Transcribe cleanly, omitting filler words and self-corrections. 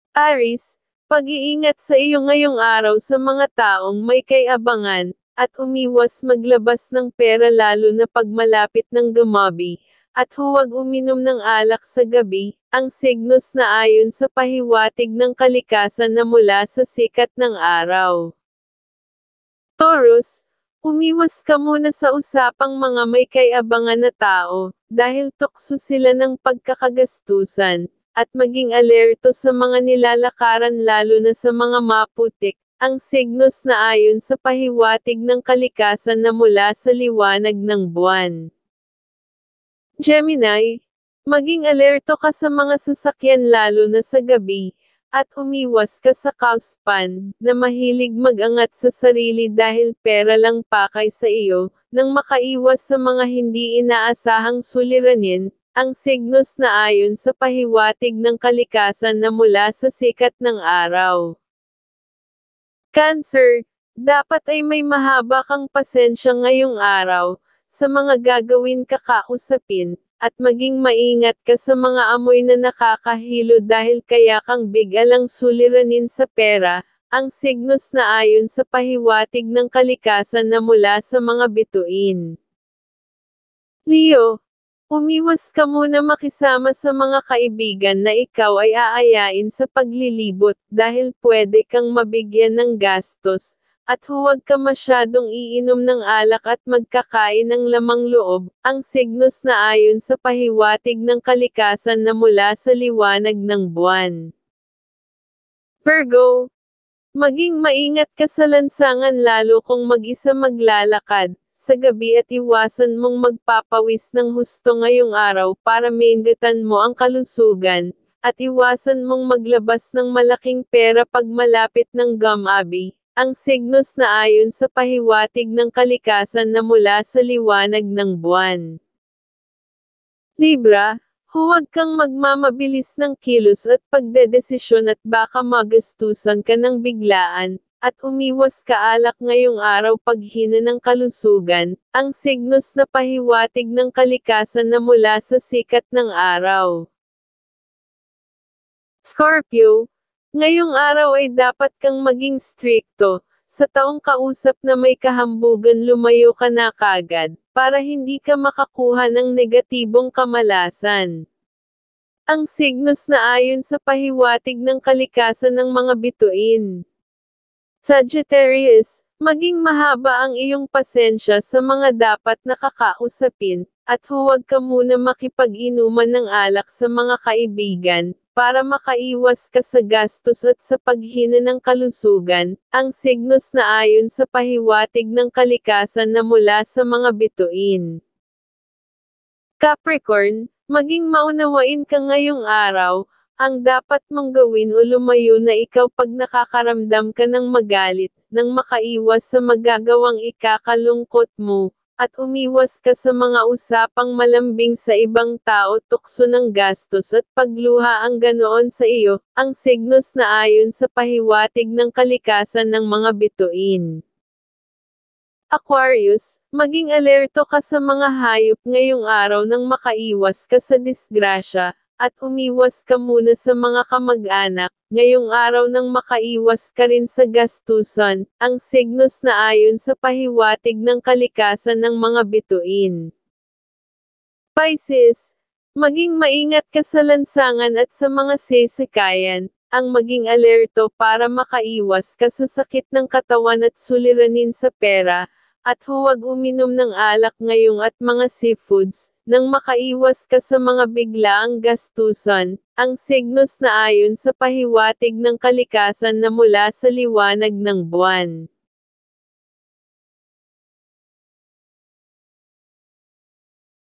Aries, pag-iingat sa iyo ngayong araw sa mga taong may kay-abangan, at umiwas maglabas ng pera lalo na pag malapit ng gumabi, at huwag uminom ng alak sa gabi, ang signos na ayon sa pahiwatig ng kalikasan na mula sa sikat ng araw. Taurus, umiwas ka muna sa usapang mga may kay-abangan na tao, dahil tukso sila ng pagkakagastusan, at maging alerto sa mga nilalakaran lalo na sa mga maputik, ang signos na ayon sa pahiwatig ng kalikasan na mula sa liwanag ng buwan. Gemini, maging alerto ka sa mga sasakyan lalo na sa gabi, at umiwas ka sa kauspan, na mahilig mag-angat sa sarili dahil pera lang pakay sa iyo, nang makaiwas sa mga hindi inaasahang suliranin, ang signos na ayon sa pahiwatig ng kalikasan na mula sa sikat ng araw. Cancer, dapat ay may mahaba kang pasensya ngayong araw, sa mga gagawin kakausapin, at maging maingat ka sa mga amoy na nakakahilo dahil kaya kang biglang suliranin sa pera, ang signos na ayon sa pahiwatig ng kalikasan na mula sa mga bituin. Leo, umiwas ka muna makisama sa mga kaibigan na ikaw ay aayain sa paglilibot dahil pwede kang mabigyan ng gastos, at huwag ka masyadong iinom ng alak at magkakain ng lamang loob, ang signos na ayon sa pahiwatig ng kalikasan na mula sa liwanag ng buwan. Virgo, maging maingat ka sa lansangan lalo kung mag-isa maglalakad sa gabi at iwasan mong magpapawis ng husto ngayong araw para maingatan mo ang kalusugan, at iwasan mong maglabas ng malaking pera pag malapit ng gumabi, ang signos na ayon sa pahiwatig ng kalikasan na mula sa liwanag ng buwan. Libra, huwag kang magmamabilis ng kilos at pagdedesisyon at baka magastusan ka ng biglaan, at umiwas ka alak ngayong araw pag hina ng kalusugan, ang signos na pahiwatig ng kalikasan na mula sa sikat ng araw. Scorpio, ngayong araw ay dapat kang maging strikto, sa taong kausap na may kahambugan lumayo ka na kagad, para hindi ka makakuha ng negatibong kamalasan. Ang signos na ayon sa pahiwatig ng kalikasan ng mga bituin. Sagittarius, maging mahaba ang iyong pasensya sa mga dapat nakakausapin, at huwag ka muna makipag-inuman ng alak sa mga kaibigan, para makaiwas ka sa gastos at sa paghina ng kalusugan, ang signos na ayon sa pahiwatig ng kalikasan na mula sa mga bituin. Capricorn, maging maunawain ka ngayong araw, ang dapat mong gawin o lumayo na ikaw pag nakakaramdam ka ng magalit, nang makaiwas sa magagawang ikakalungkot mo, at umiwas ka sa mga usapang malambing sa ibang tao tukso ng gastos at pagluha ang ganoon sa iyo, ang signos na ayon sa pahiwatig ng kalikasan ng mga bituin. Aquarius, maging alerto ka sa mga hayop ngayong araw nang makaiwas ka sa disgrasya, at umiwas ka muna sa mga kamag-anak, ngayong araw nang makaiwas ka rin sa gastusan, ang signos na ayon sa pahiwatig ng kalikasan ng mga bituin. Pisces, maging maingat ka sa lansangan at sa mga sasakayan, ang maging alerto para makaiwas ka sa sakit ng katawan at suliranin sa pera, at huwag uminom ng alak ngayong at mga seafoods, nang makaiwas ka sa mga biglaang gastusan, ang signos na ayon sa pahiwatig ng kalikasan na mula sa liwanag ng buwan.